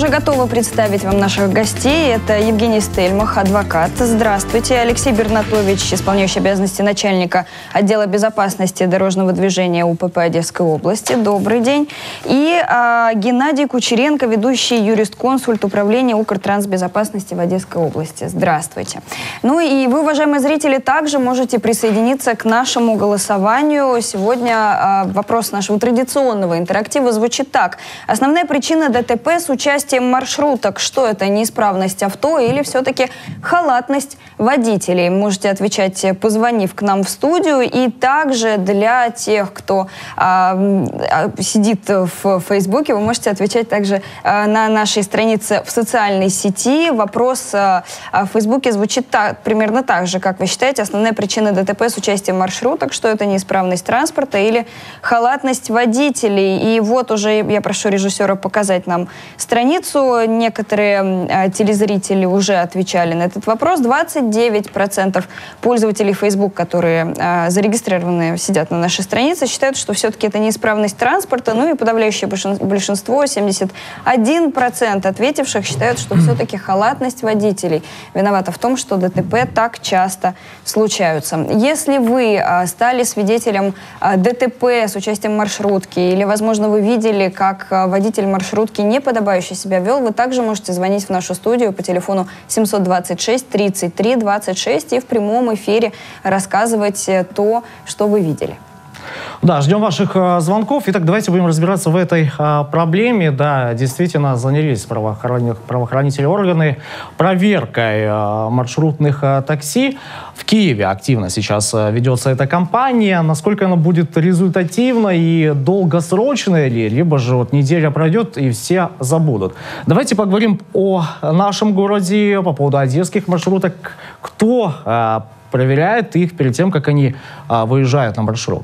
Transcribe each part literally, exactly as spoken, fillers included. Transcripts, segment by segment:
уже готовы представить вам наших гостей. Это Евгений Стельмах, адвокат. Здравствуйте. Алексей Бернатович, исполняющий обязанности начальника отдела безопасности дорожного движения УПП Одесской области. Добрый день. И а, Геннадий Кучеренко, ведущий юрист-консульт управления Укртрансбезопасности в Одесской области. Здравствуйте. Ну и вы, уважаемые зрители, также можете присоединиться к нашему голосованию. Сегодня а, вопрос нашего традиционного интерактива звучит так. Основная причина ДТП с участием маршруток. Что это, неисправность авто или все-таки халатность водителей? Можете отвечать, позвонив к нам в студию. И также для тех, кто а, сидит в Фейсбуке, вы можете отвечать также а, на нашей странице в социальной сети. Вопрос а, в Фейсбуке звучит так, примерно так же. Как вы считаете, основная причина ДТП с участием маршруток? Что это, неисправность транспорта или халатность водителей? И вот уже я прошу режиссера показать нам страницу. Некоторые э, телезрители уже отвечали на этот вопрос. двадцать девять процентов пользователей Facebook, которые э, зарегистрированы, сидят на нашей странице, считают, что все-таки это неисправность транспорта. Ну и подавляющее большинство, семьдесят один процент ответивших, считают, что все-таки халатность водителей виновата в том, что ДТП так часто случаются. Если вы э, стали свидетелем э, ДТП с участием маршрутки, или, возможно, вы видели, как э, водитель маршрутки неподобающе себя вел, вы также можете звонить в нашу студию по телефону семьсот двадцать шесть тридцать три двадцать шесть и в прямом эфире рассказывать то, что вы видели. Да, ждем ваших э, звонков. Итак, давайте будем разбираться в этой э, проблеме. Да, действительно, занялись правоохранительные, правоохранительные органы проверкой э, маршрутных э, такси. В Киеве активно сейчас э, ведется эта кампания. Насколько она будет результативной и долгосрочной ли, либо же вот неделя пройдет и все забудут. Давайте поговорим о нашем городе по поводу одесских маршруток. Кто э, проверяет их перед тем, как они э, выезжают на маршрут?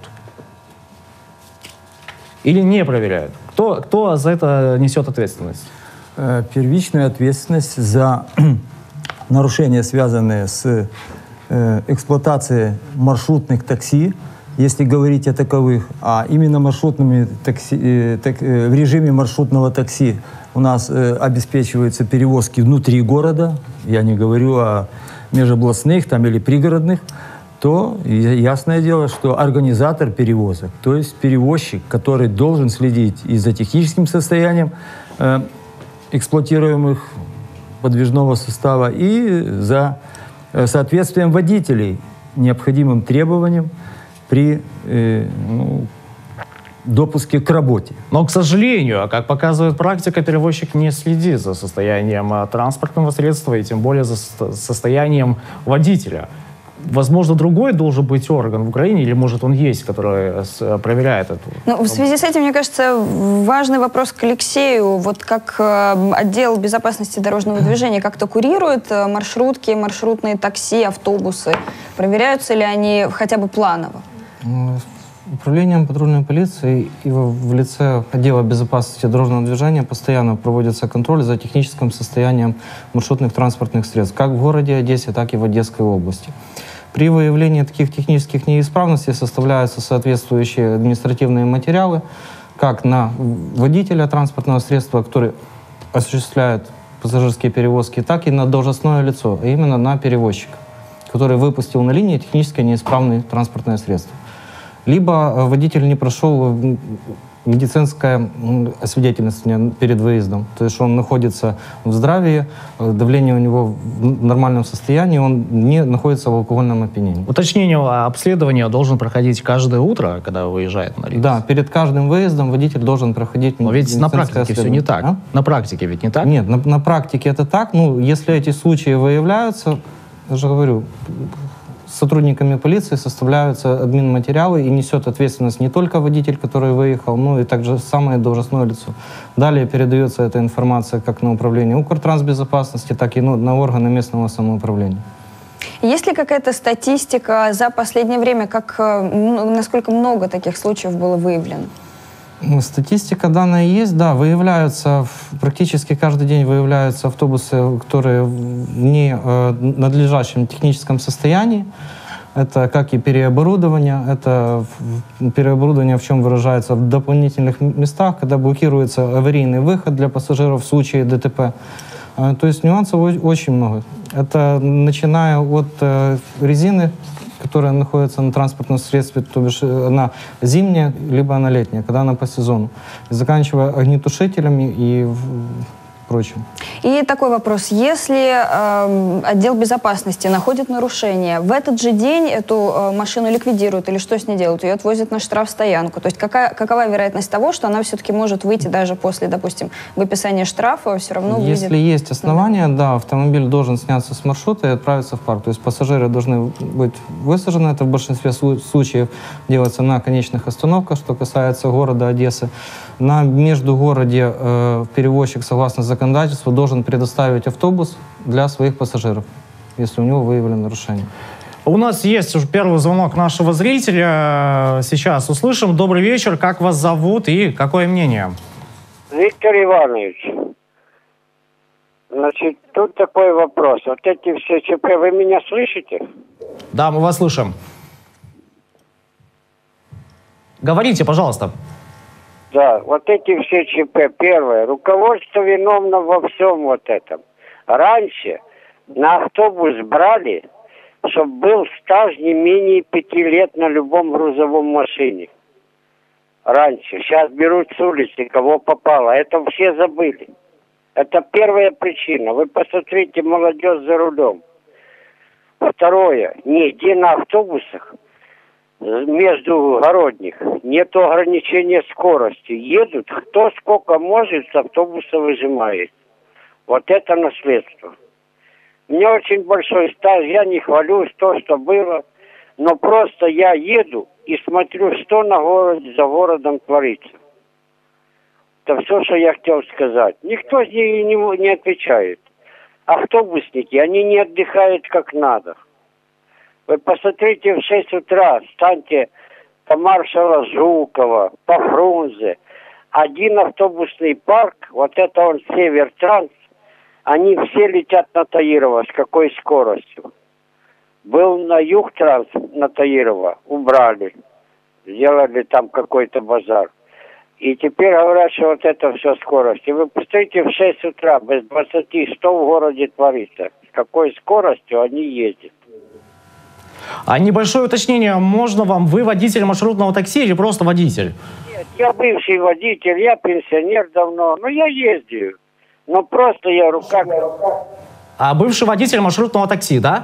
Или не проверяют? Кто, кто за это несет ответственность? Первичную ответственность за нарушения, связанные с э, эксплуатацией маршрутных такси, если говорить о таковых, а именно маршрутными такси, э, так, э, в режиме маршрутного такси у нас э, обеспечиваются перевозки внутри города, я не говорю о межобластных там, или пригородных, то ясное дело, что организатор перевозок, то есть перевозчик, который должен следить и за техническим состоянием э, эксплуатируемых подвижного состава, и за э, соответствием водителей необходимым требованиям при э, ну, допуске к работе. Но, к сожалению, как показывает практика, перевозчик не следит за состоянием транспортного средства и тем более за состоянием водителя. Возможно, другой должен быть орган в Украине, или, может, он есть, который проверяет это? Ну, в связи с этим, мне кажется, важный вопрос к Алексею. Вот как э, отдел безопасности дорожного движения как-то курирует э, маршрутки, маршрутные такси, автобусы? Проверяются ли они хотя бы планово? Управлением патрульной полиции и в, в лице отдела безопасности дорожного движения постоянно проводится контроль за техническим состоянием маршрутных транспортных средств, как в городе Одессе, так и в Одесской области. При выявлении таких технических неисправностей составляются соответствующие административные материалы как на водителя транспортного средства, который осуществляет пассажирские перевозки, так и на должностное лицо, а именно на перевозчика, который выпустил на линии технически неисправное транспортное средство. Либо водитель не прошел медицинское освидетельствование перед выездом. То есть он находится в здравии, давление у него в нормальном состоянии, он не находится в алкогольном опьянении. Уточнение обследования должен проходить каждое утро, когда выезжает на рейс? Да, перед каждым выездом водитель должен проходить медицинское освидетельствование. Но ведь на практике все не так. А? На практике ведь не так? Нет, на, на практике это так. Ну, если эти случаи выявляются, я же говорю, сотрудниками полиции составляются админматериалы и несет ответственность не только водитель, который выехал, но и также самое должностное лицо. Далее передается эта информация как на управление Укртрансбезопасности, так и ну, на органы местного самоуправления. Есть ли какая-то статистика за последнее время, как, насколько много таких случаев было выявлено? Статистика данная есть, да, выявляются, практически каждый день выявляются автобусы, которые в ненадлежащем техническом состоянии. Это как и переоборудование, это переоборудование в чем выражается в дополнительных местах, когда блокируется аварийный выход для пассажиров в случае ДТП. То есть нюансов очень много. Это начиная от резины, которая находится на транспортном средстве, то бишь она зимняя, либо она летняя, когда она по сезону, заканчивая огнетушителями и прочим. И такой вопрос. Если э, отдел безопасности находит нарушение, в этот же день эту э, машину ликвидируют или что с ней делают? Ее отвозят на штрафстоянку. То есть какая, какова вероятность того, что она все-таки может выйти даже после, допустим, выписания штрафа, все равно выйдет? Если есть основания, да, автомобиль должен сняться с маршрута и отправиться в парк. То есть пассажиры должны быть высажены. Это в большинстве случаев делается на конечных остановках, что касается города Одессы. На междугороде э, перевозчик, согласно законодательству, должен предоставить автобус для своих пассажиров, если у него выявлено нарушение. У нас есть уже первый звонок нашего зрителя. Сейчас услышим. Добрый вечер. Как вас зовут и какое мнение? Виктор Иванович, значит, тут такой вопрос. Вот эти все ЧП, вы меня слышите? Да, мы вас слышим. Говорите, пожалуйста. Да, вот эти все ЧП. Первое, руководство виновно во всем вот этом. Раньше на автобус брали, чтобы был стаж не менее пяти лет на любом грузовом машине. Раньше. Сейчас берут с улицы, кого попало. Это все забыли. Это первая причина. Вы посмотрите, молодежь за рулем. Второе, нигде на автобусах междугородних нет ограничения скорости. Едут, кто сколько может, с автобуса выжимает. Вот это наследство. У меня очень большой стаж, я не хвалюсь, то, что было, но просто я еду и смотрю, что на городе, за городом творится. Это все, что я хотел сказать. Никто не, не, не отвечает. Автобусники, они не отдыхают как надо. Вы посмотрите, в шесть утра встаньте по маршала Жукова, по Фрунзе. Один автобусный парк, вот это он Севертранс, они все летят на Таирова. С какой скоростью? Был на Югтранс на Таирова, убрали. Сделали там какой-то базар. И теперь говорят, что вот это все скорость. И вы посмотрите, в шесть утра, без двадцати, что в городе творится. С какой скоростью они ездят. А небольшое уточнение, можно вам, вы водитель маршрутного такси или просто водитель? Нет, я бывший водитель, я пенсионер давно, но я ездил. Но просто я рука... А бывший водитель маршрутного такси, да?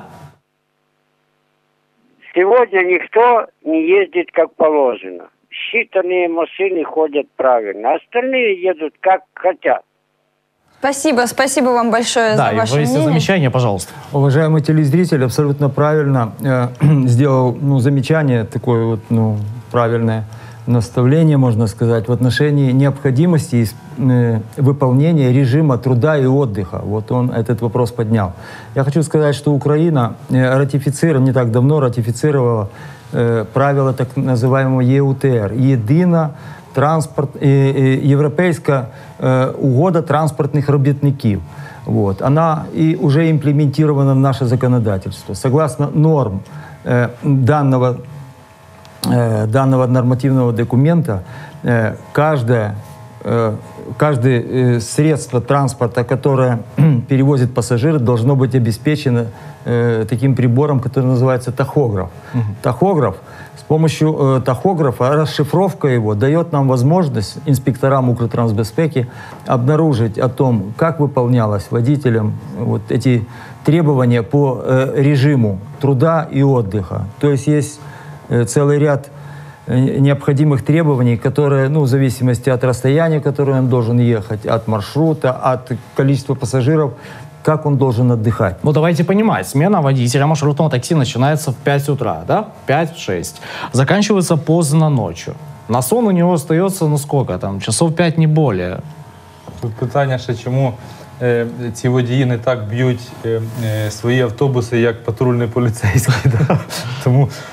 Сегодня никто не ездит как положено. Считанные машины ходят правильно, остальные едут как хотят. Спасибо, спасибо вам большое да, за ваше мнение. Да, и если замечание, пожалуйста. Уважаемый телезритель абсолютно правильно э, сделал ну, замечание, такое вот, ну, правильное наставление, можно сказать, в отношении необходимости э, выполнения режима труда и отдыха. Вот он этот вопрос поднял. Я хочу сказать, что Украина э, ратифицировала, не так давно ратифицировала э, правила так называемого Е У Т Р, Єдина транспорт, е, е, Європейська е, угода транспортних робітників. Вот. Она и уже имплементирована в наше законодательство. Согласно норм э, данного, э, данного нормативного документа, э, каждое, э, каждое э, средство транспорта, которое перевозит пассажиров, должно быть обеспечено э, таким прибором, который называется тахограф. Uh-huh. Тахограф, с помощью э, тахографа, расшифровка его дает нам возможность инспекторам Укртрансбезпеки обнаружить о том, как выполнялось водителем вот эти требования по э, режиму труда и отдыха. То есть есть э, целый ряд э, необходимых требований, которые, ну, в зависимости от расстояния, которое он должен ехать, от маршрута, от количества пассажиров, как он должен отдыхать. Ну, давайте понимать, смена водителя маршрутного такси начинается в пять утра, да? пять-шесть. Заканчивается поздно ночью. На сон у него остается, ну сколько там, часов п'ять, не более. Тут питання ще, чому е, ці водії не так б'ють е, е, свої автобуси, як патрульний поліцейський. Да? Тому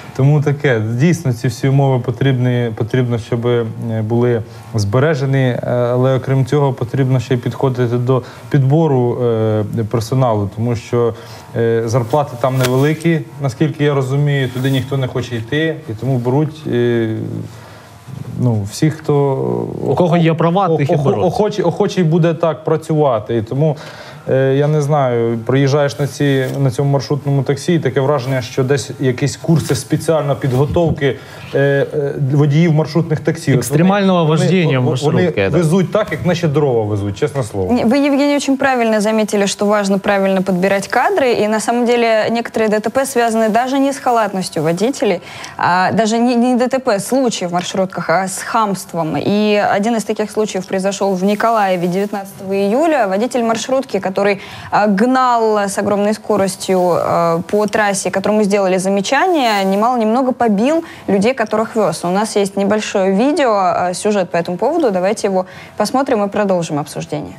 Тому таке, дійсно, ці всі умови потрібні, потрібно, щоб були збережені, але окрім цього потрібно ще й підходити до підбору персоналу, тому що зарплати там невеликі, наскільки я розумію, туди ніхто не хоче йти, і тому беруть ну, всі, хто... У кого є права, тих і беруть. Охочий, охочий буде так працювати, і тому я не знаю, приїжджаєш на, ці, на цьому маршрутному таксі, і таке враження, що десь якісь курси спеціальної підготовки е, е, водіїв маршрутних таксі. Екстремального вождения маршрутки. Вони везуть так, як наші дрова везуть, честное слово. Вы, Евгений, очень правильно заметили, что важно правильно подбирать кадры, и на самом деле некоторые ДТП связаны даже не с халатностью водителей, а даже не, не ДТП, случаи в маршрутках, а с хамством. И один из таких случаев произошел в Николаеве девятнадцатого июля. Водитель маршрутки, который который гнал с огромной скоростью по трассе, которому сделали замечание, немало-немного побил людей, которых вез. У нас есть небольшое видео, сюжет по этому поводу. Давайте его посмотрим и продолжим обсуждение.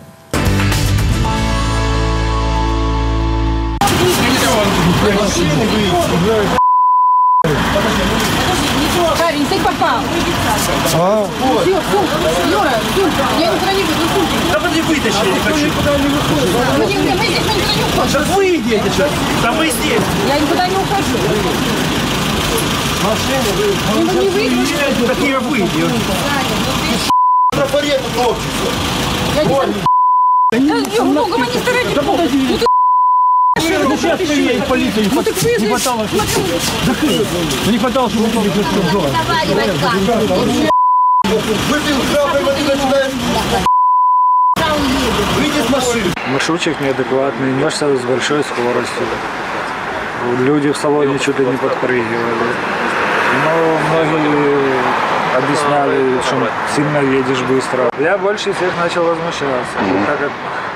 Парень, ты попал. А? Юра, Юра, я никуда не выйду. Да подожди, вытащи, я не хочу. Мы, мы здесь никуда не уходим. Да вы идите сейчас. Да вы здесь. Я никуда не ухожу. Машина, вы... Ну, не выйду. Так я выйду. Трафарет тут общество. Я не знаю. Да нет, много мы не стараемся. Да подожди. Ну сейчас приедет полиция, не хватало, не хватало, чтобы вы не жили. Выпил храбрый, вот и начинаем. Выйди с машины. Маршрутчик неадекватный, несся с большой скоростью. Люди в салоне чуть ли не подпрыгивали. Но многие объясняли, что сильно едешь быстро. Я больше всех начал возмущаться, так как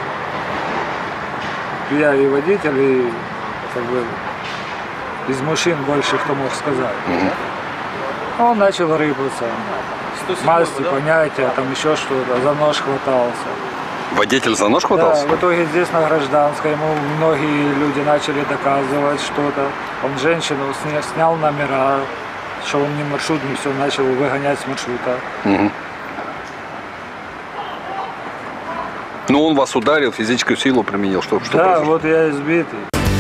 я и водитель, и как бы из мужчин больше кто мог сказать. Он начал рыпаться, масти, понятия, там еще что-то, за нож хватался. Водитель за нож хватался? Да, в итоге здесь на Гражданской ему многие люди начали доказывать что-то. Он женщину сня, снял номера, что он не маршрутный, все, начал выгонять с маршрута. Угу. Ну, он вас ударил, физическую силу применил, что, что Да, произошло? вот я избитый.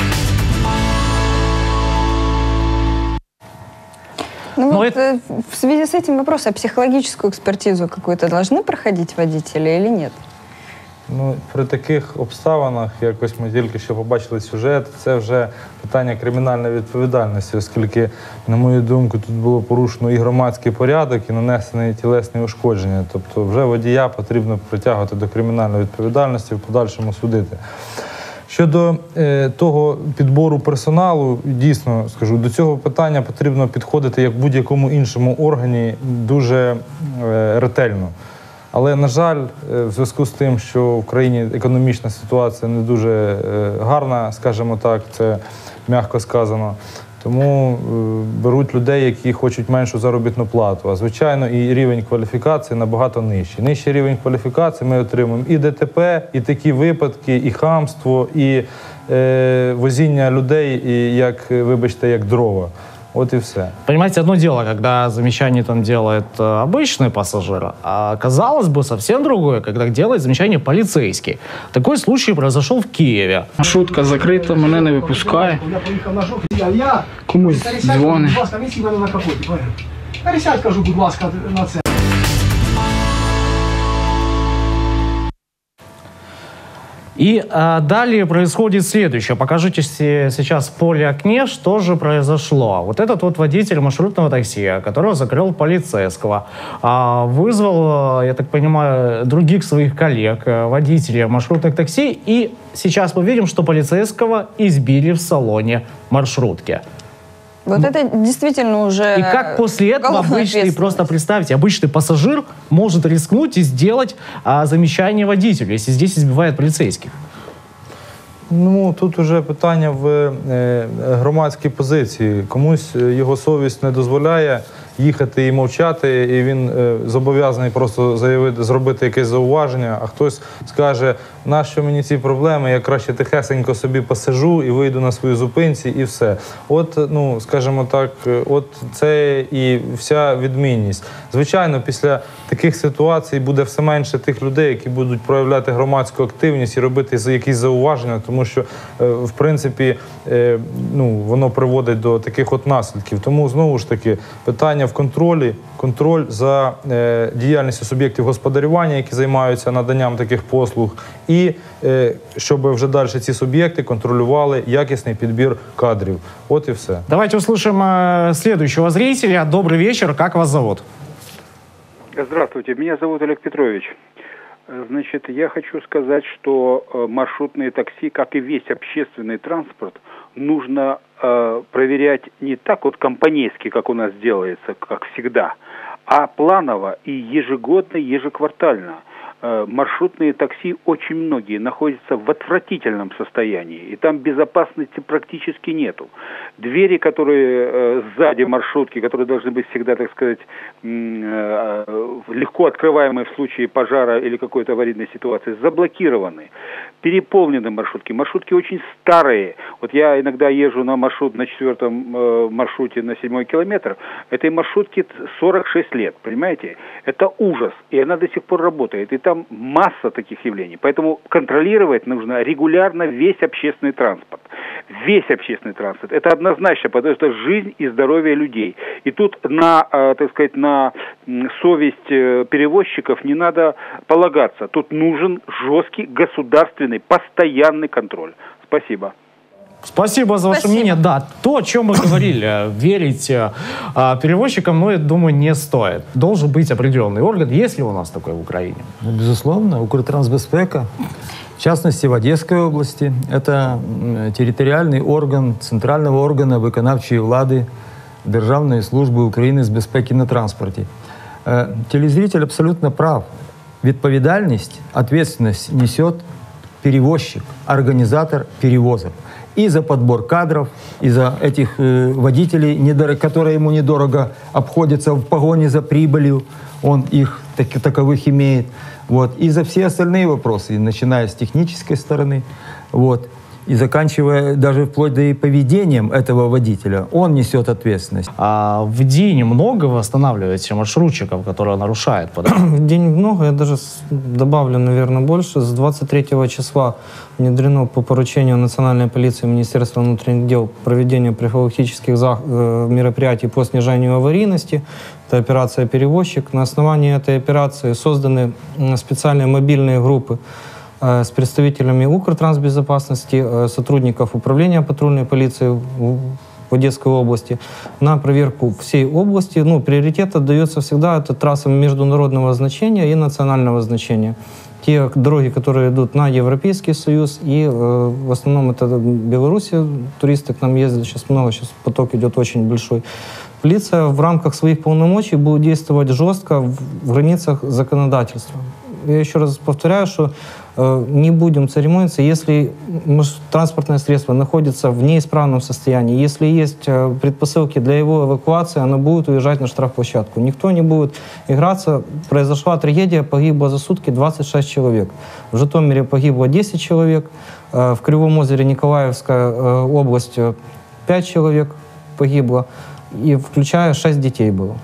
Ну, Но вот, это... э, в связи с этим вопрос, а психологическую экспертизу какую-то должны проходить водители или нет? Ну, при таких обставинах, якось ми тільки що побачили сюжет, це вже питання кримінальної відповідальності, оскільки, на мою думку, тут було порушено і громадський порядок, і нанесені тілесні ушкодження. Тобто вже водія потрібно притягувати до кримінальної відповідальності, в подальшому судити. Щодо е, того підбору персоналу, дійсно, скажу, до цього питання потрібно підходити, як в будь-якому іншому органі, дуже е, ретельно. Але, на жаль, в зв'язку з тим, що в країні економічна ситуація не дуже гарна, скажімо так, це м'яко сказано, тому беруть людей, які хочуть меншу заробітну плату. А, звичайно, і рівень кваліфікації набагато нижчий. Нижчий рівень кваліфікації ми отримуємо і ДТП, і такі випадки, і хамство, і е, возіння людей, і, як, вибачте, як дрова. Вот и все. Понимаете, одно дело, когда замечание там делает э, обычный пассажир, а, казалось бы, совсем другое, когда делает замечание полицейский. Такой случай произошел в Киеве. Маршрутка закрита, мене не випускає. Комусь дзвонить. Пересядь, кажу, будь ласка, на це. И а, далее происходит следующее. Покажите сейчас в поле окне, что же произошло. Вот этот вот водитель маршрутного такси, которого закрыл полицейского, а, вызвал, я так понимаю, других своих коллег, водителей маршрутных такси. И сейчас мы видим, что полицейского избили в салоне маршрутки. Вот ну, это действительно уже... И как после этого обычный, просто представьте, обычный пассажир может рискнуть и сделать а, замечание водителю, если здесь избивает полицейских? Ну, тут уже питання в е, громадській позиції. Комусь його совість не дозволяє їхати і мовчати, і він е, зобов'язаний просто заявити, зробити якесь зауваження, а хтось скаже, нащо мені ці проблеми, я краще тихесенько собі посижу і вийду на свою зупинці, і все. От, ну, скажімо так, от це і вся відмінність. Звичайно, після таких ситуацій буде все менше тих людей, які будуть проявляти громадську активність і робити якісь зауваження, тому що, в принципі, ну, воно приводить до таких от наслідків. Тому, знову ж таки, питання в контролі, контроль за е, діяльністю суб'єктів господарювання, які займаються наданням таких послуг, і е, щоб вже далі ці суб'єкти контролювали якісний підбір кадрів. От і все. Давайте услышим э, следующего зрителя. Добрый вечер, как вас зовут? Здравствуйте, меня зовут Олег Петрович. Значит, я хочу сказать, что маршрутные такси, как и весь общественный транспорт, нужно э, проверять не так вот компанейски, как у нас делается, как всегда, а планово и ежегодно, ежеквартально. Э, маршрутные такси очень многие находятся в отвратительном состоянии, и там безопасности практически нету. Двери, которые э, сзади маршрутки, которые должны быть всегда, так сказать, э, легко открываемые в случае пожара или какой-то аварийной ситуации, заблокированы. Переполнены маршрутки. Маршрутки очень старые. Вот я иногда езжу на маршрут, на четвертом э, маршруте на седьмой километр. Этой маршрутке сорок шесть лет, понимаете? Это ужас. И она до сих пор работает. И там масса таких явлений. Поэтому контролировать нужно регулярно весь общественный транспорт. Весь общественный транспорт. Это однозначно, потому что жизнь и здоровье людей. И тут на, э, так сказать, на совесть э, перевозчиков не надо полагаться. Тут нужен жесткий государственный постоянный контроль. Спасибо. Спасибо за ваше Спасибо. мнение. Да, то, о чем мы говорили, верить а, перевозчикам, ну, я думаю, не стоит. Должен быть определенный орган. Есть ли у нас такой в Украине? Ну, безусловно, Укртрансбезпека, в частности, в Одесской области, это территориальный орган центрального органа виконавчої влади Державної служби України з безпеки на транспорті. Телезритель абсолютно прав. Відповідальність, ответственность несет перевозчик, организатор перевозок. И за подбор кадров, и за этих э, водителей, которые ему недорого обходятся в погоне за прибылью, он их так, таковых имеет. Вот. И за все остальные вопросы, начиная с технической стороны, вот, и заканчивая даже вплоть до и поведением этого водителя, он несет ответственность. А в день много вы останавливаете маршрутчиков, которые нарушают? В день много, я даже добавлю, наверное, больше. С двадцать третьего числа внедрено по поручению Национальной полиции и Министерства внутренних дел проведение профилактических мероприятий по снижению аварийности. Это операция «Перевозчик». На основании этой операции созданы специальные мобильные группы с представителями Укртрансбезопасности, сотрудников управления патрульной полиции в Одесской области на проверку всей области. Ну, приоритет отдается всегда это трассам международного значения и национального значения. Те дороги, которые идут на Европейский Союз, и э, в основном это Белоруссия, туристы к нам ездят, сейчас много, сейчас поток идет очень большой. Полиция в рамках своих полномочий будет действовать жестко в, в границах законодательства. Я еще раз повторяю, что э, не будем церемониться, если транспортное средство находится в неисправном состоянии, если есть э, предпосылки для его эвакуации, оно будет уезжать на штрафплощадку. Никто не будет играться. Произошла трагедия, погибло за сутки двадцать шесть человек. В Житомире погибло десять человек, э, в Кривом озере Николаевская э, область пять человек погибло, и включая шесть детей было.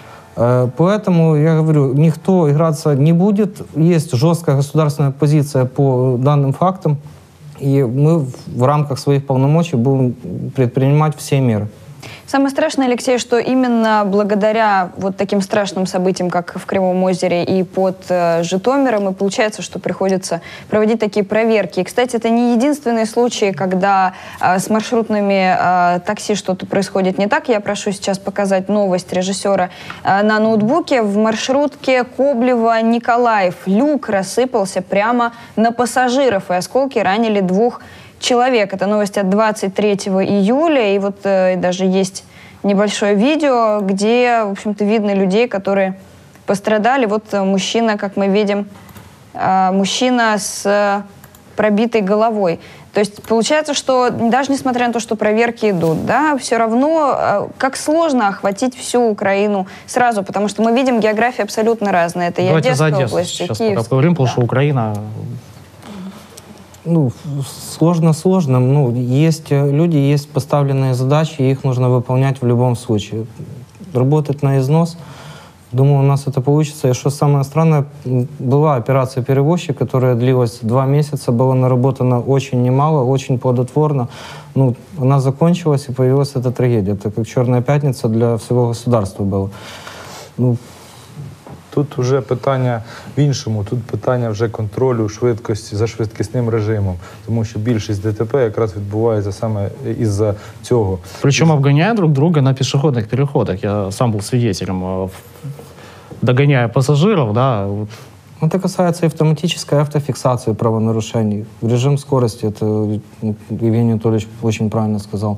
Поэтому, я говорю, никто играться не будет. Есть жесткая государственная позиция по данным фактам, и мы в рамках своих полномочий будем предпринимать все меры. Самое страшное, Алексей, что именно благодаря вот таким страшным событиям, как в Кривом озере и под э, Житомиром, и получается, что приходится проводить такие проверки. И, кстати, это не единственный случай, когда э, с маршрутными э, такси что-то происходит не так. Я прошу сейчас показать новость режиссера э, на ноутбуке. В маршрутке Коблево-Николаев люк рассыпался прямо на пассажиров, и осколки ранили двух человек. Это новость от двадцать третьего июля, и вот э, даже есть небольшое видео, где, в общем-то, видно людей, которые пострадали. Вот э, мужчина, как мы видим, э, мужчина с э, пробитой головой. То есть получается, что даже несмотря на то, что проверки идут, да, все равно как сложно охватить всю Украину сразу, потому что мы видим, география абсолютно разная. Это и Давайте за Одесская Одессу область, и сейчас Киевская. поговорим, потому что Украина... Ну, сложно-сложно. Ну, есть люди, есть поставленные задачи, и их нужно выполнять в любом случае. Работать на износ, думаю, у нас это получится. И что самое странное, была операция «Перевозчик», которая длилась два месяца, была наработана очень немало, очень плодотворно. Ну, она закончилась, и появилась эта трагедия. Это как «Черная пятница» для всего государства была. Ну, тут вже питання в іншому, тут питання вже контролю швидкості за швидкісним режимом, тому що більшість ДТП якраз відбувається саме із-за цього. Причем обгоняя друг друга на пешеходных переходах. Я сам был свидетелем, догоняя пассажиров, да. Это касается и автоматической автофиксации правонарушений. Режим скорости, это Евгений Анатольевич очень правильно сказал.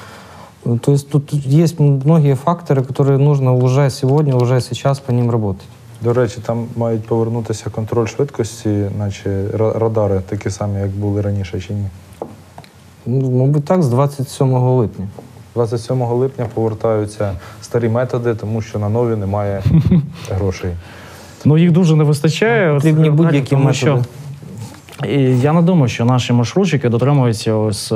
То есть тут есть многие факторы, которые нужно уже сегодня, уже сейчас по ним работать. До речі, там мають повернутися контроль швидкості, наче радари такі самі, як були раніше, чи ні? Ну, мабуть, так, з двадцять сьомого липня. двадцять сьомого липня повертаються старі методи, тому що на нові немає грошей. Ну, їх дуже не вистачає. Потрібні будь-які тому що методи. І я не думаю, що наші маршрутчики дотримуються ось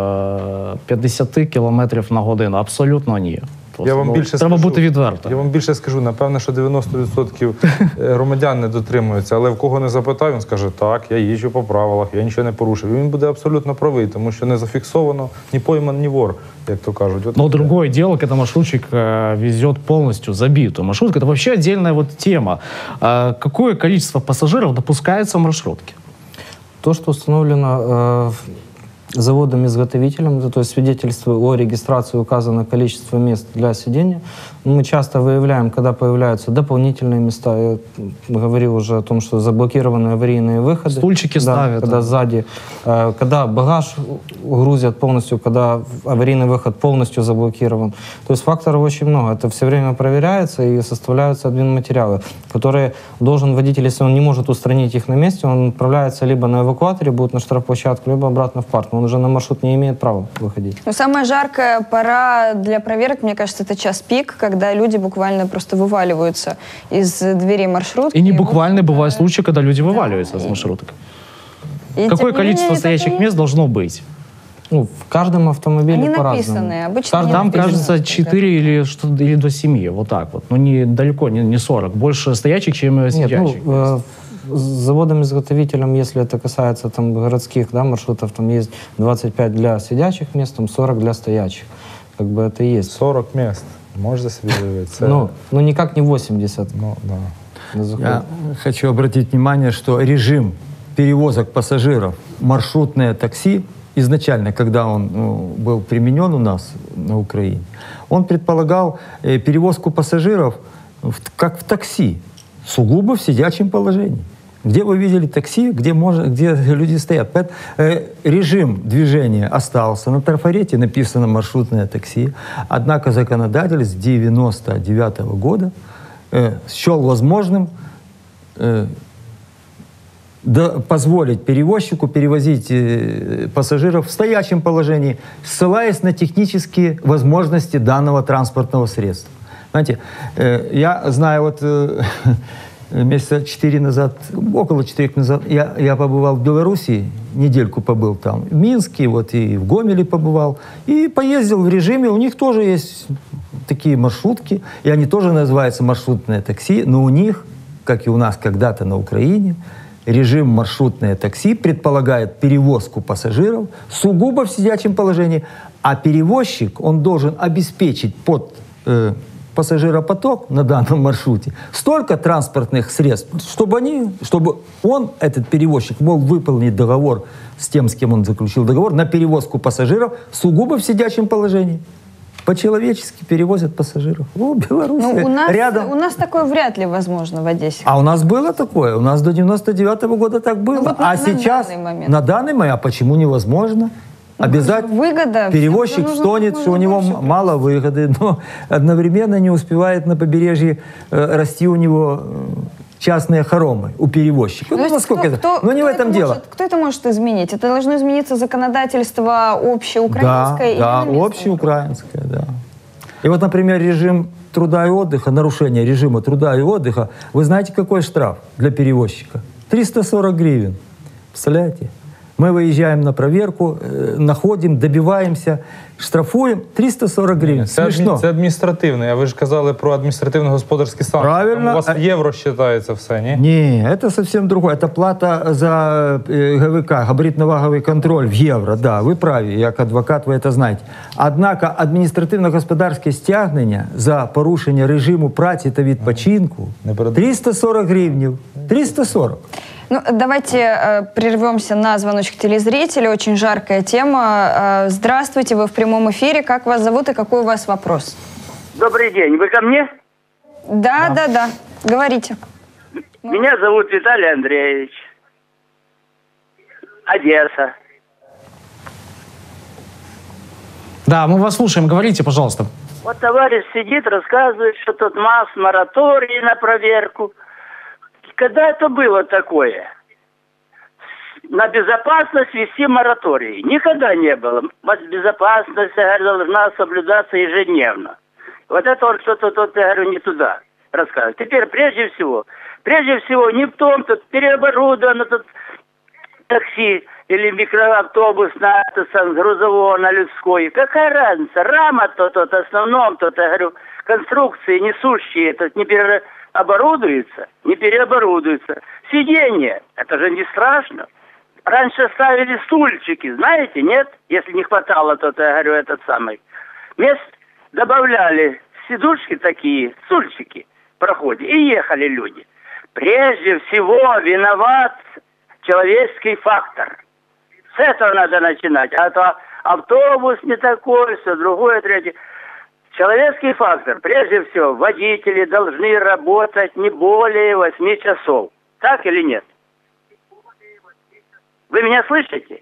п'ятдесят кілометрів на годину. Абсолютно ні. Просто, я вам ну, більше треба скажу, бути відвертим. Я вам більше скажу, напевно, що дев'яносто відсотків громадян не дотримуються, але в кого не запитаю, він скаже, так, я їжджу по правилах, я нічого не порушив. І він буде абсолютно правий, тому що не зафіксовано ні пойман, ні вор, як то кажуть. Вот. Но другое дело, когда маршрутчик э, везет полностью забитую маршрутку, это вообще отдельная вот тема. А какое количество пассажиров допускается в маршрутке? То, что установлено э, заводом-изготовителем, то есть свидетельство о регистрации указано количество мест для сидения. Мы часто выявляем, когда появляются дополнительные места. Я говорил уже о том, что заблокированы аварийные выходы. Стульчики да, ставят. Когда сзади, э, когда багаж грузят полностью, когда аварийный выход полностью заблокирован. То есть факторов очень много. Это все время проверяется и составляются админматериалы, которые должен водитель, если он не может устранить их на месте, он отправляется либо на эвакуаторе, будет на штрафплощадку, либо обратно в парк. Он уже на маршрут не имеет права выходить. Ну, самая жаркая пора для проверок, мне кажется, это час пик, когда люди буквально просто вываливаются из дверей маршрутки. И не буквально бывают случаи, когда люди вываливаются да. из маршруток. И Какое количество менее, стоячих мест должно быть? Ну, в каждом автомобиле Они по-разному. написаны, обычно не Там, написано. кажется, четыре или, что, или до семи, вот так вот. Ну, не далеко, не, не сорок. Больше стоячих, чем сидячих. Нет, ну, э, с заводом-изготовителем, если это касается там, городских да, маршрутов, там есть двадцать пять для сидячих мест, там сорок для стоячих. Как бы это и есть. сорок мест. Можете себе заявить? Ну, ну, никак не восемьдесят. Ну, да. Я хочу обратить внимание, что режим перевозок пассажиров, маршрутное такси, изначально, когда он ну, был применен у нас на Украине, он предполагал э, перевозку пассажиров в, как в такси, сугубо в сидячем положении. Где вы видели такси, где, можно, где люди стоят. Поэтому, э, режим движения остался. На трафарете написано «маршрутное такси». Однако законодатель с девяносто девятого года э, счел возможным э, да, позволить перевозчику перевозить э, пассажиров в стоячем положении, ссылаясь на технические возможности данного транспортного средства. Знаете, э, я знаю, вот э, месяца четыре назад, около четырех назад, я, я побывал в Белоруссии, недельку побыл там, в Минске, вот и в Гомеле побывал, и поездил в режиме, у них тоже есть такие маршрутки, и они тоже называются маршрутное такси, но у них, как и у нас когда-то на Украине, режим маршрутное такси предполагает перевозку пассажиров сугубо в сидячем положении, а перевозчик, он должен обеспечить под э, пассажиропоток на данном маршруте столько транспортных средств, чтобы, они, чтобы он, этот перевозчик, мог выполнить договор с тем, с кем он заключил договор, на перевозку пассажиров сугубо в сидячем положении. По-человечески перевозят пассажиров. О, Беларусь. Ну, у нас, рядом. У нас такое вряд ли возможно в Одессе. А у нас было такое. У нас до девяносто девятого года так было. Ну, вот а на, сейчас, на данный момент, на данный момент, а почему невозможно? Ну, обязательно. Выгода. Перевозчик стонет, что у него мало выгоды, но одновременно не успевает на побережье э, расти у него э, частные хоромы у перевозчиков. Ну, насколько это? Кто, Но не кто в этом это дело. Может, кто это может изменить? Это должно измениться законодательство общеукраинское? Да, или да, общеукраинское, да. И вот, например, режим труда и отдыха, нарушение режима труда и отдыха, вы знаете, какой штраф для перевозчика? триста сорок гривен. Представляете? Мы выезжаем на проверку, э, находим, добиваемся, штрафуем триста сорок гривен. Це, адмі... це адміністративний, а ви ж казали про адміністративно-господарський стан. Правильно. Там у вас в євро считається все, ні? Не, это совсем другое. Это плата за э, ГВК, габаритно-ваговый контроль в евро. Да, вы правы, як адвокат вы это знаете. Однако адміністративно-господарське стягнення за порушення режиму праці та відпочинку триста сорок гривнів. триста сорок. Ну, давайте э, прервемся на звоночек телезрителя. Очень жаркая тема. Э, здравствуйте, вы в прямом эфире. Как вас зовут и какой у вас вопрос? Добрый день. Вы ко мне? Да, да, да. да. Говорите. Меня зовут Виталий Андреевич. Одесса. Да, мы вас слушаем. Говорите, пожалуйста. Вот товарищ сидит, рассказывает, что тут масс мораторий на проверку. Когда это было такое? На безопасность вести мораторий. Никогда не было. Безопасность, я говорю, должна соблюдаться ежедневно. Вот это вот что-то тут, я говорю, не туда рассказывать. Теперь, прежде всего, прежде всего, не в том, тут переоборудовано тут такси или микроавтобус на, на грузового, на людской. Какая разница? Рама то тут, основном тут, я говорю, конструкции несущие, тут не переоборудованы. Оборудуется, не переоборудуется. Сиденье, это же не страшно. Раньше ставили стульчики, знаете, нет? Если не хватало, то, я говорю, этот самый. Мест добавляли сидушки такие, стульчики в проходе, и ехали люди. Прежде всего виноват человеческий фактор. С этого надо начинать. А то автобус не такой, все другое, третье. Человеческий фактор. Прежде всего, водители должны работать не более восьми часов. Так или нет? Вы меня слышите?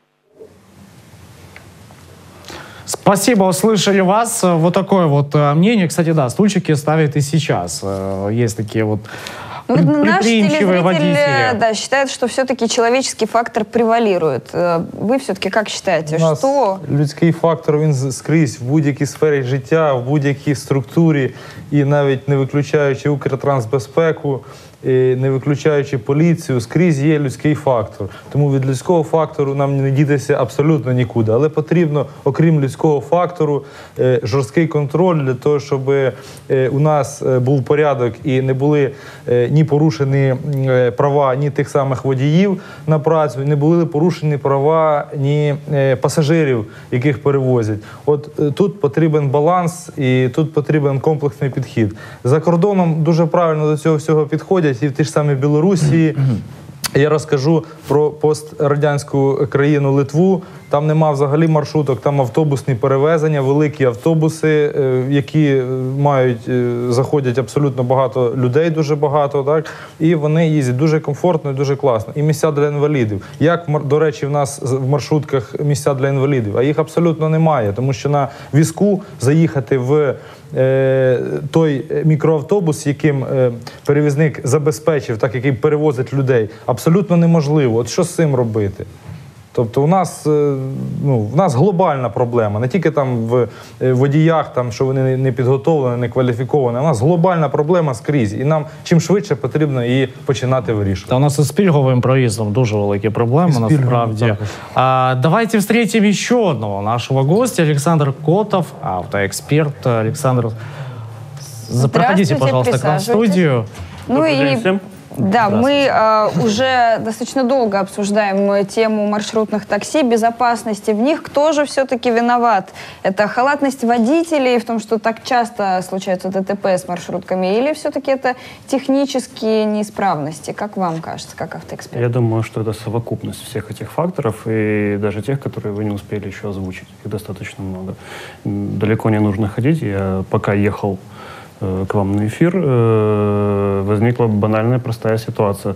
Спасибо, услышали вас. Вот такое вот мнение. Кстати, да, стульчики ставят и сейчас. Есть такие вот Ну, наш предприимчивые телезритель водители. да, считает, что все-таки человеческий фактор превалирует. Вы все-таки как считаете, У нас что... людський фактор, він скрізь в будь-якій сфері життя, в будь-якій структурі, і навіть не виключаючи Укртрансбезпеку, і не виключаючи поліцію, скрізь є людський фактор. Тому від людського фактору нам не дітися абсолютно нікуди. Але потрібно, окрім людського фактору, жорсткий контроль для того, щоб у нас був порядок і не були ні порушені права ні тих самих водіїв на працю, не були порушені права ні пасажирів, яких перевозять. От тут потрібен баланс і тут потрібен комплексний підхід. За кордоном дуже правильно до цього всього підходять. І в ті ж самі Білорусі, я розкажу про пострадянську країну Литву, там нема взагалі маршруток, там автобусні перевезення, великі автобуси, які мають, заходять абсолютно багато людей, дуже багато, так? І вони їздять дуже комфортно і дуже класно. І місця для інвалідів. Як, до речі, в нас в маршрутках місця для інвалідів? А їх абсолютно немає, тому що на візку заїхати в той мікроавтобус, яким перевізник забезпечив, так, який перевозить людей, абсолютно неможливо. От що з цим робити? Тобто у нас, ну, в нас глобальна проблема, не тільки там в водіях, там, що вони не підготовлені, не кваліфіковані, у нас глобальна проблема скрізь, і нам чим швидше потрібно її починати вирішувати. Та у нас із пільговим проїздом дуже великі проблеми, насправді. А, давайте встретим ще одного нашого гостя, Александр Котов, автоэксперт. Александр, проходите, пожалуйста, к нам в студию. Ну и... Да, мы э, уже достаточно долго обсуждаем тему маршрутных такси, безопасности в них. Кто же все-таки виноват? Это халатность водителей в том, что так часто случаются ДТП с маршрутками, или все-таки это технические неисправности? Как вам кажется, как автоэксперт? Я думаю, что это совокупность всех этих факторов, и даже тех, которые вы не успели еще озвучить. Их достаточно много. Далеко не нужно ходить. Я пока ехал к вам на эфир, возникла банальная простая ситуация.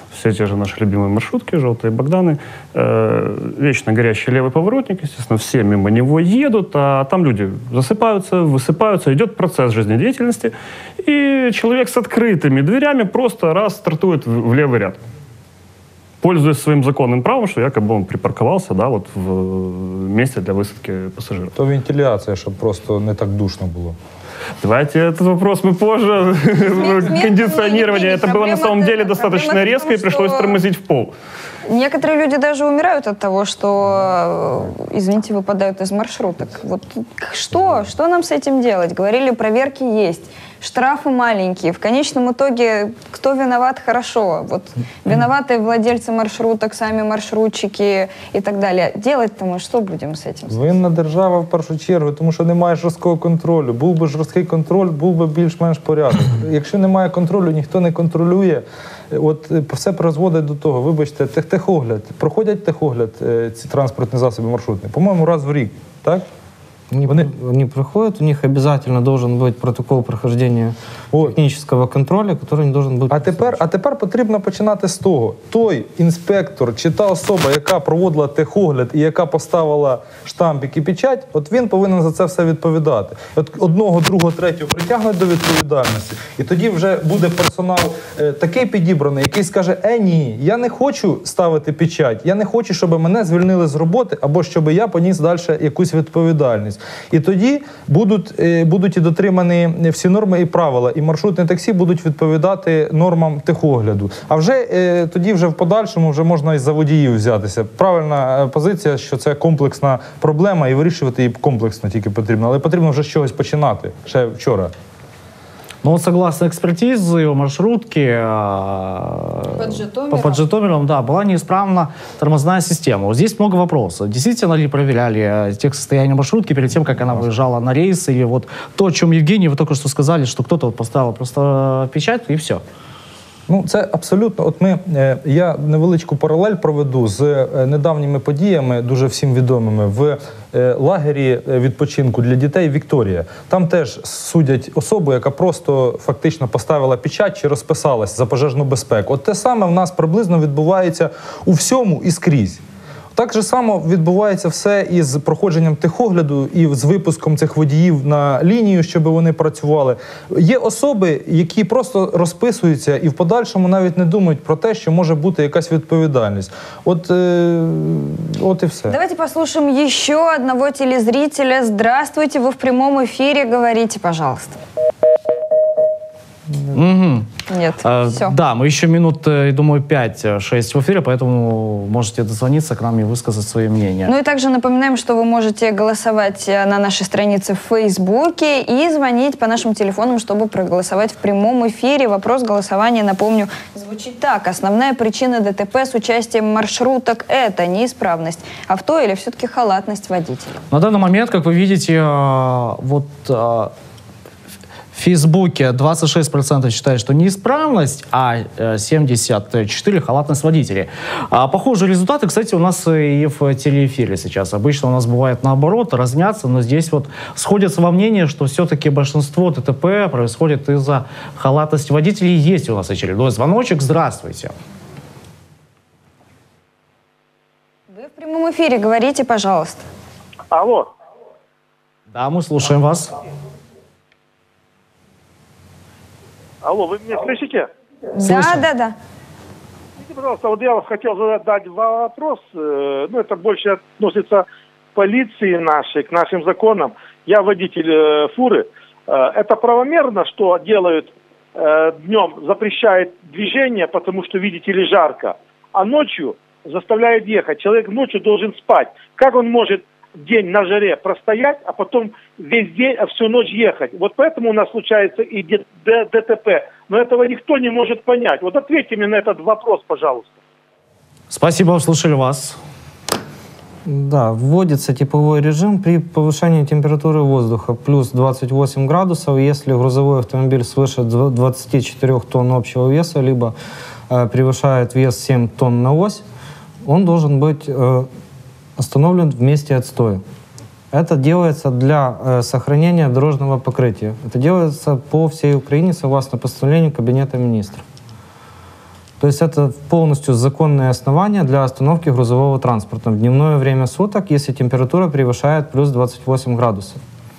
все те же наши любимые маршрутки, желтые Богданы, э, вечно горящий левый поворотник, естественно, все мимо него едут, а там люди засыпаются, высыпаются, идет процесс жизнедеятельности, и человек с открытыми дверями просто раз стартует в, в левый ряд, пользуясь своим законным правом, что якобы он припарковался, да, вот в месте для высадки пассажиров. То вентиляция, чтобы просто не так душно было. Давайте этот вопрос мы позже. Кондиционирование. Это было на самом деле достаточно резко и пришлось тормозить в пол. Некоторые люди даже умирают от того, что, извините, выпадают из маршруток. Вот что? Что нам с этим делать? Говорили, проверки есть. Штрафы маленькие. В конечном итоге, кто виноват, хорошо. Вот виноваты владельцы маршруток, сами маршрутчики и так далее. Делать-то мы что будем з цим? Винна держава в першу чергу, тому що немає жорсткого контролю. Був би жорсткий контроль, був би більш-менш порядок. Якщо немає контролю, ніхто не контролює, от все призводить до того, вибачте, тех техогляд. Проходять техогляд ці транспортні засоби маршрутні? По-моєму, раз в рік, так? Они, Они... они проходят, у них обязательно должен быть протокол прохождения технического контроля, который не должен быть... А тепер, а тепер потрібно починати з того. Той інспектор чи та особа, яка проводила техогляд і яка поставила штампик і печать, от він повинен за це все відповідати. От одного, другого, третього притягнуть до відповідальності, і тоді вже буде персонал е, такий підібраний, який скаже, е, ні, я не хочу ставити печать, я не хочу, щоб мене звільнили з роботи, або щоб я поніс далі якусь відповідальність. І тоді будуть, е, будуть і дотримані всі норми і правила, і маршрутні таксі будуть відповідати нормам техогляду. А вже е, тоді вже в подальшому вже можна і за водіїв взятися. Правильна позиція, що це комплексна проблема і вирішувати її комплексно тільки потрібно. Але потрібно вже з чогось починати, ще вчора. Ну вот согласно экспертизе, маршрутки под Житомиром. по под Житомиром, да, была неисправна тормозная система. Вот здесь много вопросов. Действительно ли проверяли тех состояния маршрутки перед тем, как она выезжала на рейс? Или вот то, о чем, Евгений, вы только что сказали, что кто-то вот поставил просто печать и все? Ну, це абсолютно, от ми, я невеличку паралель проведу з недавніми подіями, дуже всім відомими, в лагері відпочинку для дітей «Вікторія». Там теж судять особу, яка просто фактично поставила печать чи розписалась за пожежну безпеку. От те саме в нас приблизно відбувається у всьому і скрізь. Так же само відбувається все із проходженням техогляду і з випуском цих водіїв на лінію, щоб вони працювали. Є особи, які просто розписуються і в подальшому навіть не думають про те, що може бути якась відповідальність. От, е, от і все. Давайте послушаем еще одного телезрителя. Здравствуйте, вы в прямом эфире, говорите, пожалуйста. Угу. Нет, а, все. Да, мы еще минут, я думаю, пять-шесть в эфире, поэтому можете дозвониться к нам и высказать свое мнение. Ну и также напоминаем, что вы можете голосовать на нашей странице в Фейсбуке и звонить по нашим телефонам, чтобы проголосовать в прямом эфире. Вопрос голосования, напомню, звучит так. Основная причина ДТП с участием маршруток – это неисправность авто или все-таки халатность водителя? На данный момент, как вы видите, вот... В Фейсбуке двадцать шесть процентов считают, что неисправность, а семьдесят четыре процента халатность водителей. А похожие результаты, кстати, у нас и в телеэфире сейчас. Обычно у нас бывает наоборот, разнятся, но здесь вот сходятся во мнении, что все-таки большинство ДТП происходит из-за халатности водителей. Есть у нас очередной звоночек. Здравствуйте. Вы в прямом эфире, говорите, пожалуйста. Алло. Да, мы слушаем вас. Алло, вы меня слышите? Да, да, да. Скажите, пожалуйста, вот я хотел задать вопрос, ну, это больше относится к полиции нашей, к нашим законам. Я водитель фуры. Это правомерно, что делают днем, запрещают движение, потому что, видите ли, жарко, а ночью заставляют ехать. Человек ночью должен спать. Как он может день на жаре простоять, а потом весь день, а всю ночь ехать? Вот поэтому у нас случается и ДТП. Но этого никто не может понять. Вот ответьте мне на этот вопрос, пожалуйста. Спасибо, услышали вас. Да, вводится типовой режим при повышении температуры воздуха плюс двадцать восемь градусов, если грузовой автомобиль свыше двадцати четырёх тонн общего веса, либо э, превышает вес семь тонн на ось, он должен быть э, остановлен в месте отстоя. Это делается для э, сохранения дорожного покрытия. Это делается по всей Украине согласно постановлению Кабинета министров. То есть это полностью законные основания для остановки грузового транспорта в дневное время суток, если температура превышает плюс двадцать восемь градусов.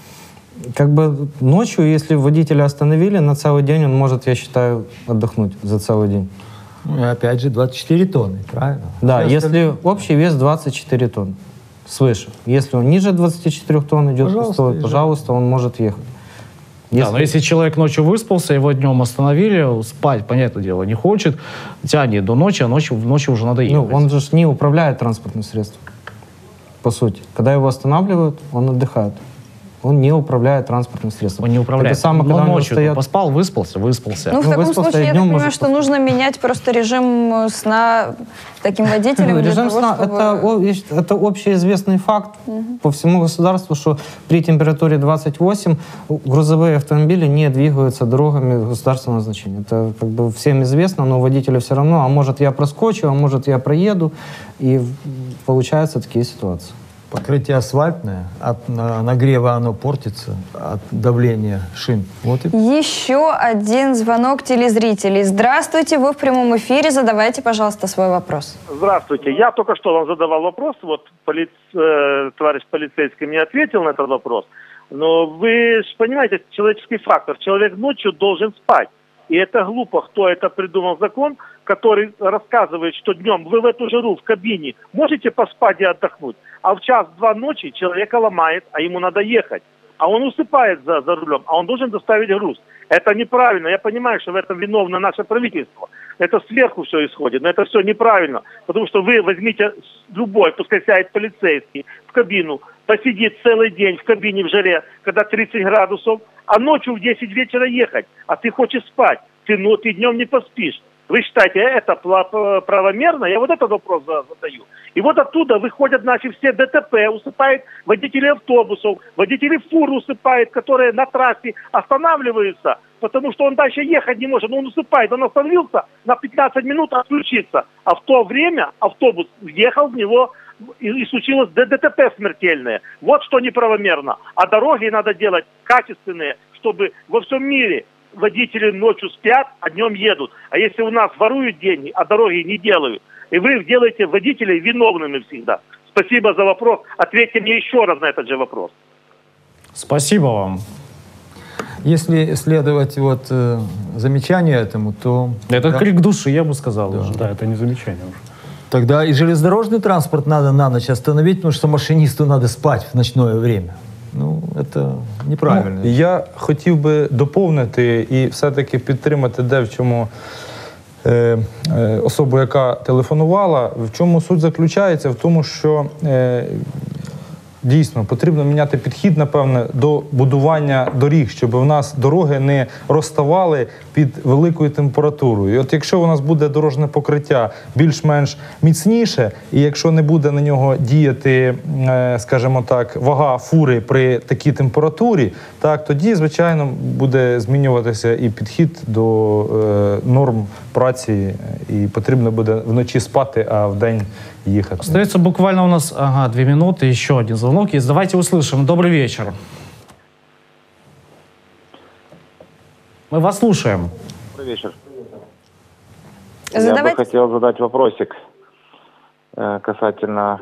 Как бы ночью, если водителя остановили, на целый день он может, я считаю, отдохнуть за целый день. Ну, и опять же двадцать четыре тонны, правильно? Да, Все если остальные... общий вес двадцать четыре тонны, свыше. Если он ниже двадцати четырёх тонн идет, пожалуйста, пустой, пожалуйста, он может ехать. Если... Да, но если человек ночью выспался, его днем остановили, спать, понятное дело, не хочет, тянет до ночи, а ночью, ночью уже надо ехать. Ну, он же не управляет транспортным средством, по сути. Когда его останавливают, он отдыхает. Он не управляет транспортным средством. Он не управляет. Это самое, но когда ночью стоят... поспал, выспался, выспался. Ну, в ну, таком случае, я так понимаю, что нужно менять просто режим сна таким водителям. Режим того, сна чтобы... это, это общеизвестный факт угу. по всему государству, что при температуре двадцать восемь грузовые автомобили не двигаются дорогами государственного значения. Это как бы всем известно, но водителю все равно, а может я проскочу, а может я проеду, и получаются такие ситуации. Покрытие асфальтное, от нагрева оно портится, от давления шин. Вот и... Еще один звонок телезрителей. Здравствуйте, вы в прямом эфире, задавайте, пожалуйста, свой вопрос. Здравствуйте, я только что вам задавал вопрос, вот поли... э, товарищ полицейский мне ответил на этот вопрос, но вы же понимаете, человеческий фактор, человек ночью должен спать. И это глупо, кто это придумал закон, который рассказывает, что днем вы в эту жару в кабине можете поспать и отдохнуть, а в час-два ночи человека ломает, а ему надо ехать. А он усыпает за, за рулем, а он должен доставить груз. Это неправильно. Я понимаю, что в этом виновно наше правительство. Это сверху все исходит, но это все неправильно. Потому что вы возьмите любой, пускай сядет полицейский в кабину, посидит целый день в кабине в жаре, когда тридцать градусов, а ночью в десять вечера ехать, а ты хочешь спать, ты, ну, ты днем не поспишь. Вы считаете, это правомерно? Я вот этот вопрос задаю. И вот оттуда выходят наши все ДТП, усыпают водители автобусов, водители фур усыпают, которые на трассе останавливаются, потому что он дальше ехать не может, но он усыпает. Он остановился на пятнадцать минут отключиться, а в то время автобус въехал в него, и, и случилось ДТП смертельное. Вот что неправомерно. А дороги надо делать качественные, чтобы во всем мире водители ночью спят, а днем едут. А если у нас воруют деньги, а дороги не делают, и вы делаете водителей виновными всегда. Спасибо за вопрос. Ответьте мне еще раз на этот же вопрос. Спасибо вам. Если следовать вот э, замечанию этому, то... Это да. крик души, я бы сказал. Да, уже. да, это не замечание уже. Тогда и железнодорожный транспорт надо на ночь остановить, потому что машинисту надо спать в ночное время. Ну, це неправильно. Ну, я хотів би доповнити і все-таки підтримати де в чому е, е, особу, яка телефонувала. В чому суть заключається? В тому, що е, дійсно потрібно міняти підхід, напевне, до будування доріг, щоб у нас дороги не розставали під великою температурою. І от якщо у нас буде дорожнє покриття більш-менш міцніше, і якщо не буде на нього діяти, скажімо так, вага фури при такій температурі, так, тоді, звичайно, буде змінюватися і підхід до е, норм праці, і потрібно буде вночі спати, а вдень ехать. Остается буквально у нас ага, две минуты, еще один звонок есть. Давайте услышим. Добрый вечер. Мы вас слушаем. Добрый вечер. Задавайте. Я бы хотел задать вопросик э, касательно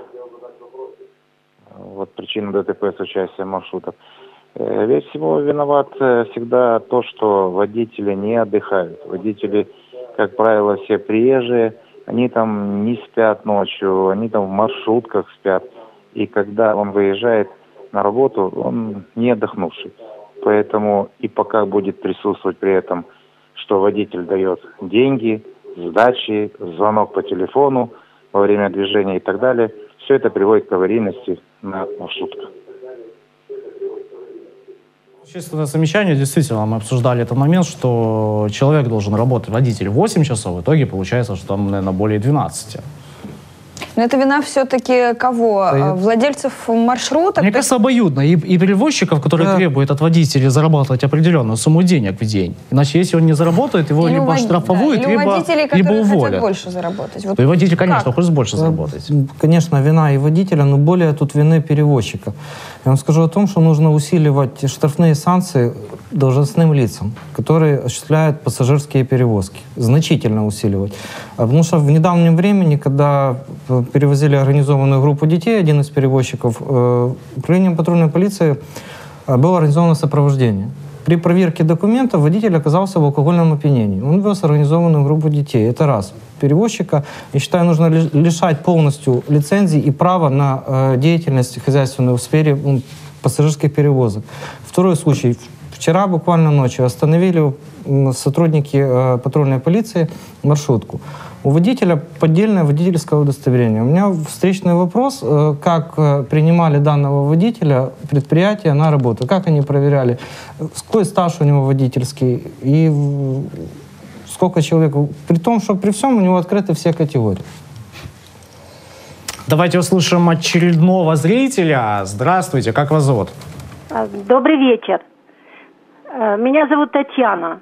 вот, причин ДТП с участием маршрутов. Э, ведь всего виноват э, всегда то, что водители не отдыхают. Водители, как правило, все приезжие, они там не спят ночью, они там в маршрутках спят. И когда он выезжает на работу, он не отдохнувший. Поэтому и пока будет присутствовать при этом, что водитель дает деньги, сдачи, звонок по телефону во время движения и так далее, все это приводит к аварийности на маршрутках. Существенное замечание. Действительно, мы обсуждали этот момент, что человек должен работать, водитель, восемь часов, в итоге получается, что там, наверное, более двенадцати. Но это вина все-таки кого? Да, владельцев маршруток? Мне кажется, обоюдно. И, и перевозчиков, которые да. требуют от водителей зарабатывать определенную сумму денег в день. Иначе, если он не заработает, его или либо вод... штрафуют, да, либо, водителей, либо уволят. Хотят больше заработать. Вот и водитель, конечно, как? хочет больше заработать. Конечно, вина и водителя, но более тут вины перевозчика. Я вам скажу о том, что нужно усиливать штрафные санкции должностным лицам, которые осуществляют пассажирские перевозки. Значительно усиливать. Потому что в недавнем времени, когда перевозили организованную группу детей, один из перевозчиков, управлением патрульной полиции было организовано сопровождение. При проверке документов водитель оказался в алкогольном опьянении. Он вез организованную группу детей. Это раз. Перевозчика, я считаю, нужно лишать полностью лицензии и права на э, деятельность хозяйственную в сфере ну, пассажирских перевозок. Второй случай. Вчера буквально ночью остановили сотрудники э, патрульной полиции маршрутку. У водителя поддельное водительское удостоверение. У меня встречный вопрос, э, как э, принимали данного водителя предприятия на работу, как они проверяли, какой стаж у него водительский и сколько человек, при том, что при всем у него открыты все категории. Давайте услышим очередного зрителя. Здравствуйте, как вас зовут? Добрый вечер. Меня зовут Татьяна.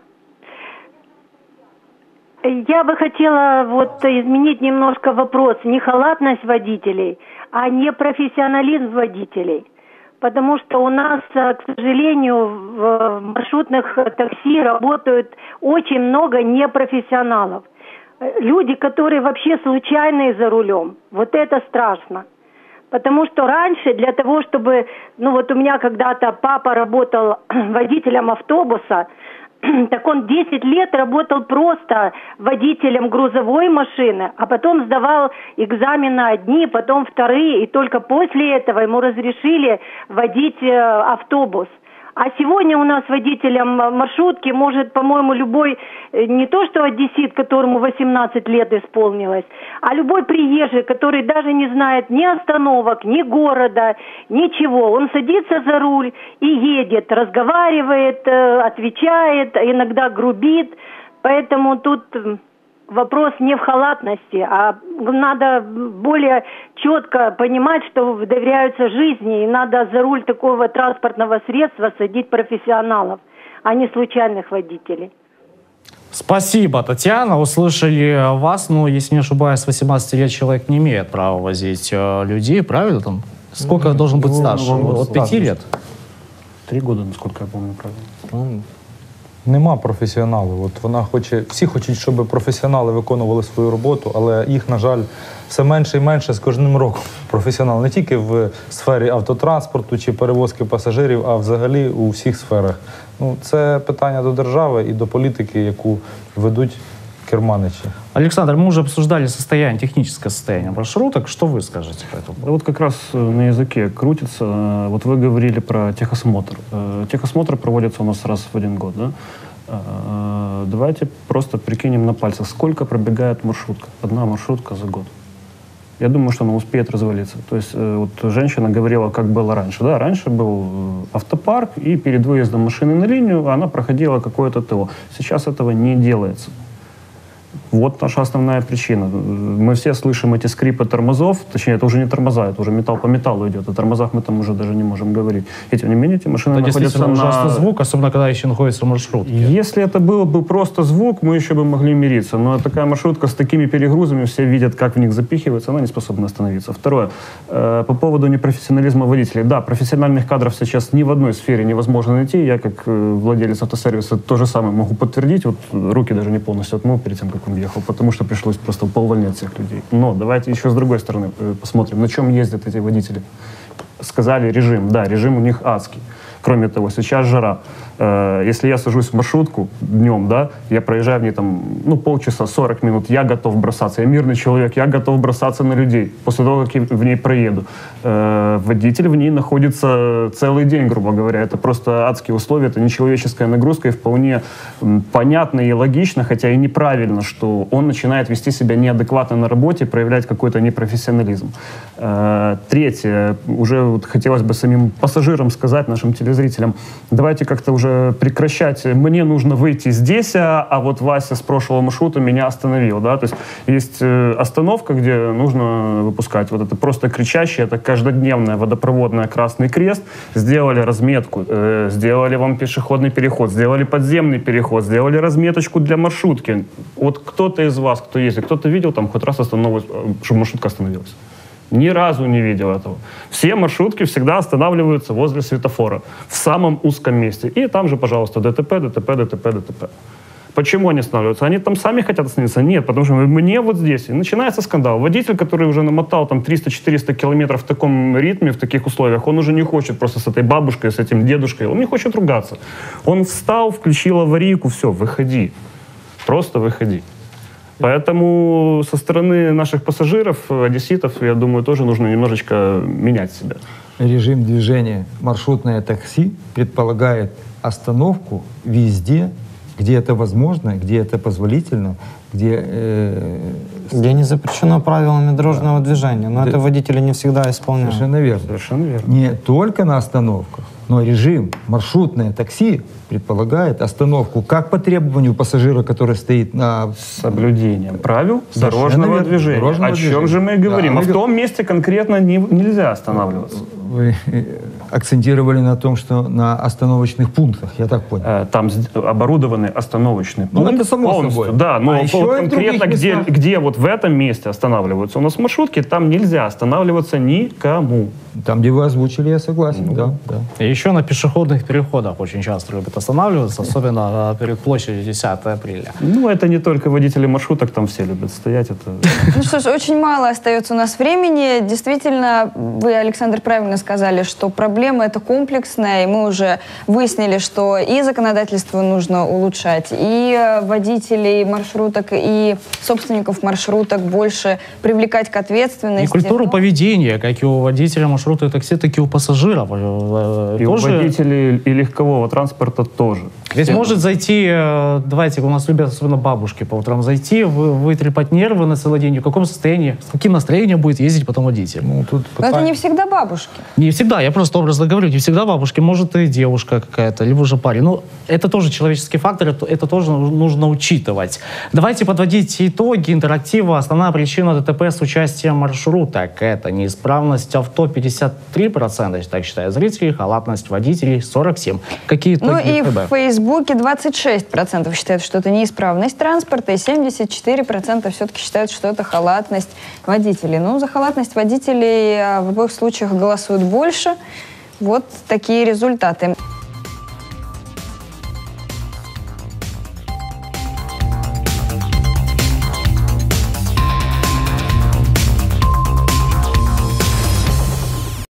Я бы хотела вот изменить немножко вопрос. Не халатность водителей, а непрофессионализм водителей. Потому что у нас, к сожалению, в маршрутных такси работают очень много непрофессионалов. Люди, которые вообще случайные за рулем. Вот это страшно. Потому что раньше для того, чтобы... Ну вот у меня когда-то папа работал водителем автобуса, так он десять лет работал просто водителем грузовой машины, а потом сдавал экзамены одни, потом вторые, и только после этого ему разрешили водить э, автобус. А сегодня у нас водителем маршрутки может, по-моему, любой, не то что одессит, которому восемнадцать лет исполнилось, а любой приезжий, который даже не знает ни остановок, ни города, ничего. Он садится за руль и едет, разговаривает, отвечает, иногда грубит. Поэтому тут вопрос не в халатности, а надо более четко понимать, что доверяются жизни, и надо за руль такого транспортного средства садить профессионалов, а не случайных водителей. Спасибо, Татьяна. Услышали вас. Ну, если не ошибаюсь, с восемнадцати лет человек не имеет права возить э, людей, правильно? Там? Сколько ну, должен быть стаж? Ну, от пяти лет? Три года, насколько я помню, правильно. Нема професіоналів. От вона хоче, всі хочуть, щоб професіонали виконували свою роботу, але їх, на жаль, все менше і менше з кожним роком. Професіонали не тільки в сфері автотранспорту чи перевозки пасажирів, а взагалі у всіх сферах. Ну, це питання до держави і до політики, яку ведуть керманичи. Александр, мы уже обсуждали состояние, техническое состояние маршруток. Что вы скажете по этому? Да вот как раз на языке крутится. Вот вы говорили про техосмотр. Техосмотр проводится у нас раз в один год, да? Давайте просто прикинем на пальцах, сколько пробегает маршрутка, одна маршрутка за год. Я думаю, что она успеет развалиться. То есть вот женщина говорила, как было раньше. Да, раньше был автопарк, и перед выездом машины на линию она проходила какое-то ТО. Сейчас этого не делается. Вот наша основная причина. Мы все слышим эти скрипы тормозов, точнее, это уже не тормоза, это уже металл по металлу идет. О тормозах мы там уже даже не можем говорить. И тем не менее, эти машины это находятся на... ужасный звук, особенно когда еще находится в маршрутке. Если это было бы просто звук, мы еще бы могли мириться. Но такая маршрутка с такими перегрузами, все видят, как в них запихивается, она не способна остановиться. Второе. Э, по поводу непрофессионализма водителей. Да, профессиональных кадров сейчас ни в одной сфере невозможно найти. Я, как э, владелец автосервиса, то же самое могу подтвердить. Вот руки даже не полностью отмыл перед тем, как он ехал, потому что пришлось просто поувольнять всех людей. Но давайте еще с другой стороны посмотрим, на чем ездят эти водители. Сказали режим. Да, режим у них адский. Кроме того, сейчас жара. Если я сажусь в маршрутку днем, да, я проезжаю в ней там, ну, полчаса, сорок минут, я готов бросаться. Я мирный человек, я готов бросаться на людей после того, как я в ней проеду. Э, водитель в ней находится целый день, грубо говоря. Это просто адские условия, это нечеловеческая нагрузка, и вполне понятно и логично, хотя и неправильно, что он начинает вести себя неадекватно на работе, проявлять какой-то непрофессионализм. Э, третье, уже вот хотелось бы самим пассажирам сказать, нашим телезрителям, давайте как-то уже прекращать. Мне нужно выйти здесь, а вот Вася с прошлого маршрута меня остановил. Да? То есть есть остановка, где нужно выпускать. Вот это просто кричащее, это каждодневная водопроводная Красный Крест. Сделали разметку, э, сделали вам пешеходный переход, сделали подземный переход, сделали разметочку для маршрутки. Вот кто-то из вас, кто ездит, кто-то видел там хоть раз остановку, чтобы маршрутка остановилась? Ни разу не видел этого. Все маршрутки всегда останавливаются возле светофора, в самом узком месте. И там же, пожалуйста, ДТП, ДТП, ДТП, ДТП. Почему они останавливаются? Они там сами хотят остановиться? Нет, потому что мне вот здесь. И начинается скандал. Водитель, который уже намотал там триста-четыреста километров в таком ритме, в таких условиях, он уже не хочет просто с этой бабушкой, с этим дедушкой, он не хочет ругаться. Он встал, включил аварийку, все, выходи. Просто выходи. Поэтому со стороны наших пассажиров, одесситов, я думаю, тоже нужно немножечко менять себя. Режим движения маршрутное такси предполагает остановку везде, где это возможно, где это позволительно, где... Э, где не запрещено правилами дорожного да. движения, но да. это водители не всегда исполняют. Совершенно верно. Совершенно верно. Не только на остановках, но режим маршрутное такси предполагает остановку как по требованию пассажира, который стоит на... С соблюдением правил дорожного движения. Дорожного О чем движения. же мы и говорим? Да, а в том месте конкретно не, нельзя останавливаться. Вы акцентировали на том, что на остановочных пунктах, я так понял. Там оборудованы остановочные пункты. Ну, это само полностью. собой. Да, но а вот конкретно, где, где вот в этом месте останавливаются у нас маршрутки, там нельзя останавливаться никому. Там, где вы озвучили, я согласен, ну, да, да. И еще на пешеходных переходах очень часто любят останавливаться, особенно перед площадью десятого апреля. Ну, это не только водители маршруток, там все любят стоять. Это... Ну что ж, очень мало остается у нас времени. Действительно, вы, Александр, правильно сказали, что проблема эта комплексная, и мы уже выяснили, что и законодательство нужно улучшать, и водителей маршруток, и собственников маршруток больше привлекать к ответственности. И культуру ну... поведения, как и у водителя маршруток, и такси, так и у пассажиров. И тоже... у водителей и легкового транспорта тоже. Ведь может зайти, давайте, у нас любят особенно бабушки по утрам зайти, вы, вытрепать нервы на целый день, в каком состоянии, с каким настроением будет ездить потом водитель. Ну, тут Но это не всегда бабушки. Не всегда, я просто образно говорю, не всегда бабушки, может и девушка какая-то, либо же парень. Ну, это тоже человеческий фактор, это, это тоже нужно учитывать. Давайте подводить итоги интерактива. Основная причина ДТП с участием маршруток — это неисправность авто пятьдесят три процента, так считают зрители, халатность водителей сорок семь процентов. Какие итоги? Ну и в Фейсбуке двадцать шесть процентов считают, что это неисправность транспорта, и семьдесят четыре процента все-таки считают, что это халатность водителей. Ну, за халатность водителей в обоих случаях голосуют больше. Вот такие результаты.